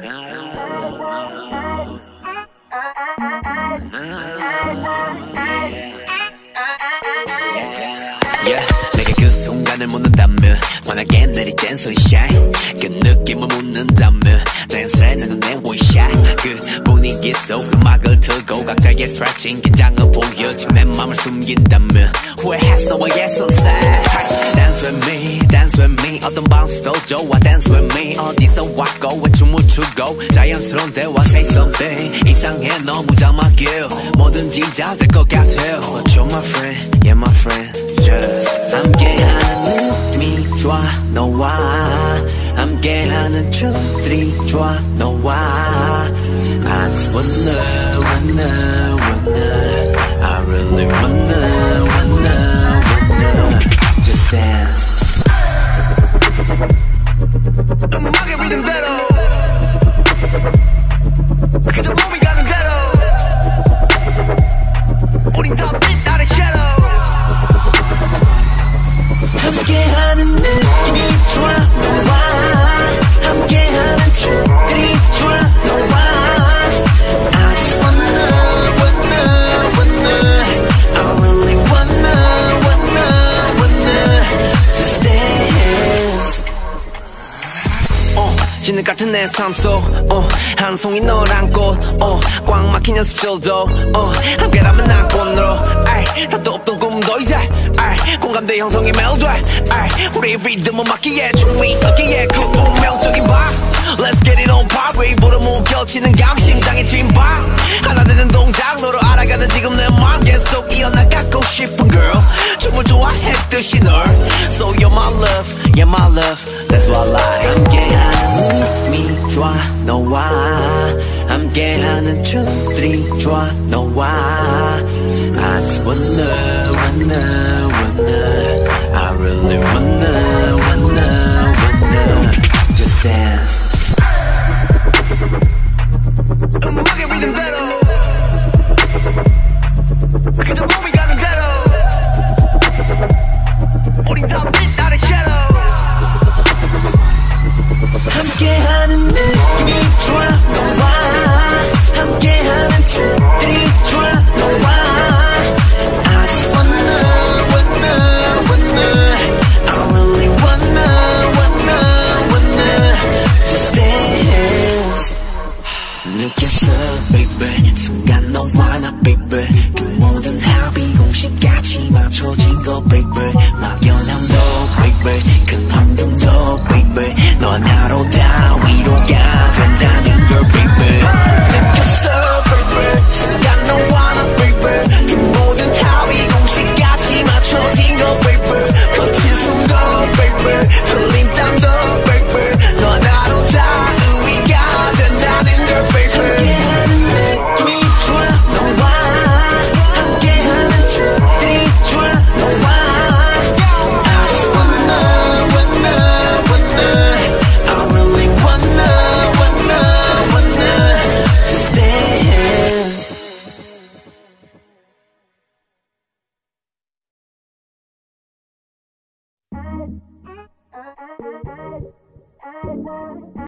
Yeah, 내게 그 순간을 묻는다면 환하게 내리쬐는 sunshine 그 느낌을 묻는다면 자연스레 내 눈에 원샷 그 분위기 속 음악을 틀고 각자의 stretching 긴장을 보여지고 내 맘을 숨긴다면 후회했어 너와의 sunset Dance with me, dance with me 어떤 bounce도 좋아 Dance with me 어디서 왔고 왜 춤을 추고 자연스러운 대화 Say something 이상해 너무 자막이야 뭐든지 잘 될 것 같아 But you're my friend, yeah my friend Just 함께하는 느낌이 좋아 너와 함께하는 춤들이 좋아 너와 I just wanna I really wanna Just dance 음악의 리듬대로 그저 몸이 가는 대로 우린 다 빛 아래 shadow 함께하는 느낌이 좋아 너와 함께하는 춤들이 좋아 너와 I just wanna I really wanna Just dance 진흙 같은 내 삶 속 한 송이 널 안고 꽉 막힌 연습실도 함께라면 난 꽃으로 답도 없던 꿈도 이제 공감대 형성이 멜로디 우리 리듬을 맞기에 춤이 섞기에 그 운명적인 밤 Let's get it on party 보러 무겨치는 감 심장의 뒷방 하나 되는 동작 너로 알아가는 지금 내 맘 계속 이어나가고 싶은 girl 춤을 좋아했듯이 널 So you're my love, yeah my love That's what I like 함께하는 느낌이 좋아 너와 함께하는 춤들이 좋아 너와 I just wanna I really wanna